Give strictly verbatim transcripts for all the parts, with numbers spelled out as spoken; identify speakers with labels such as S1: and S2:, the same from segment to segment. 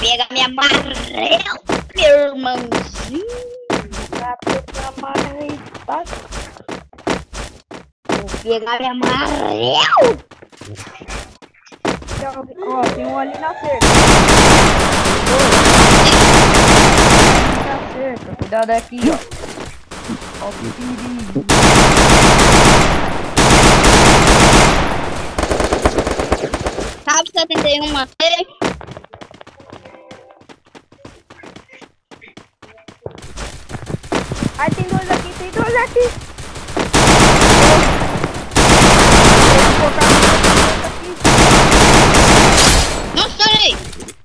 S1: Pega minha amarelo, meu irmãozinho.
S2: Capeta amarelo.
S1: Vou pegar minha amarelo.
S2: Ó, tem um ali na cerca. Na cerca. Cuidado aqui, ó. Ó o perigo.
S1: Sabe setenta e um matei?
S2: Ai, tem dois aqui, tem dois aqui. Vou colocar aqui.
S1: Não sei.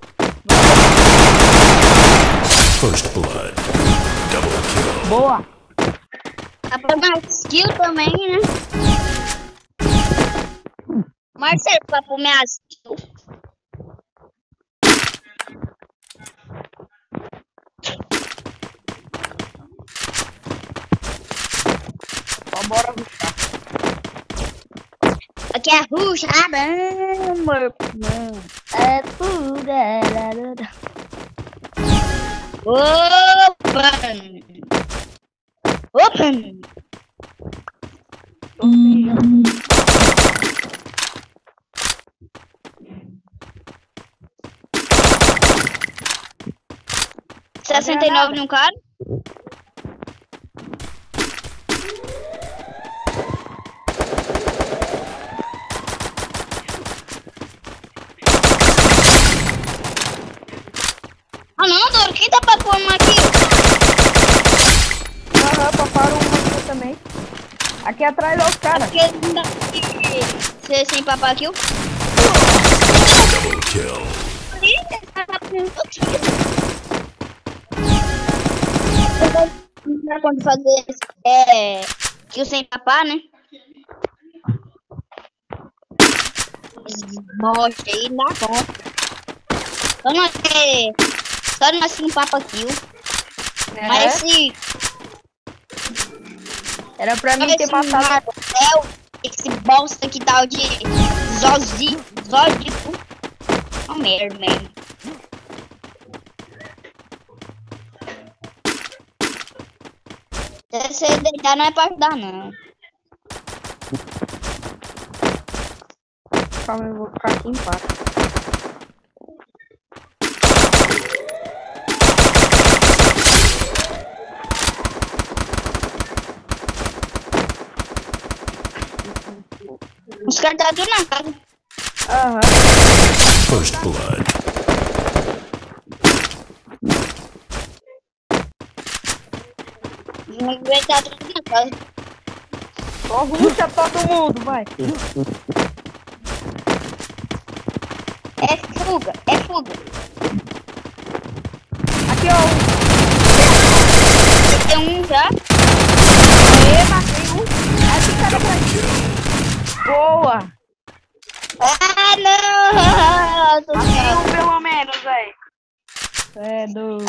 S3: First blood. Double kill.
S2: Boa.
S1: Dá pra dar skill também, né? Marcelo, pra pôr minha skill.
S2: Ó, bora rushar.
S1: Aqui é rushada, meu irmão. É tudo. Open. Open. sessenta e nove no cara. Ah não, Doro, quem tá pra pôr uma aqui?
S2: Aham, paparam uma aqui também. Aqui atrás, ó, os caras.
S1: Porque não dá pra ser sem papar aqui.
S3: Double kill.
S1: Quando fazer é, kill sem papar, né? Bosta aí, dá bom. Só nós é, só nós sem papa kill.
S2: É.
S1: Mas esse...
S2: Era pra mim
S1: esse
S2: ter passado.
S1: Marcel, esse bosta que tal de Zozi, Zódico. Oh, merda, man. Se você deitar não é pra ajudar, não.
S2: Calma, eu vou ficar aqui embaixo.
S1: Os caras tá tudo na casa.
S2: Aham.
S3: First blood.
S1: Os moleques tá tudo na casa.
S2: Ó, ruxa todo mundo, vai.
S1: É fuga, é fuga.
S2: Aqui, ó.
S1: Tem um já.
S2: Aê, matei um. Aqui, cara, atrás. Boa.
S1: Ah, não! Tô
S2: Matei um pelo menos, velho. É do...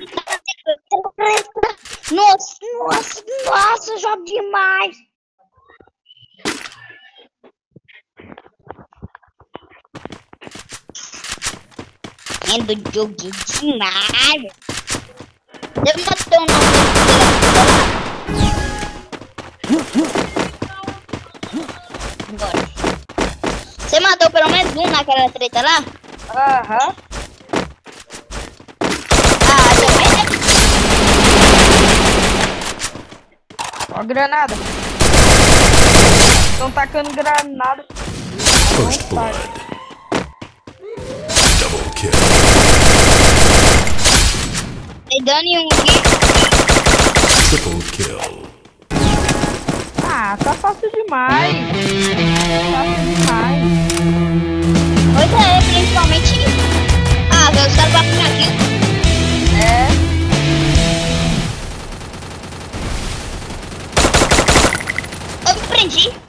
S1: Nossa, nossa, nossa, jogo demais. Endo jogo demais. Eu matei um nome. Você matou pelo menos um naquela treta lá?
S2: Aham.
S1: Ah, também, né?
S2: Ó, granada. Estão tacando granada.
S3: First blood. Double kill.
S1: Tem dano em um aqui.
S3: Triple kill.
S2: Ah, tá fácil demais. Fácil demais.
S1: Pois é, principalmente. Ah, os caras vão por aqui.
S2: É.
S1: Eu me prendi.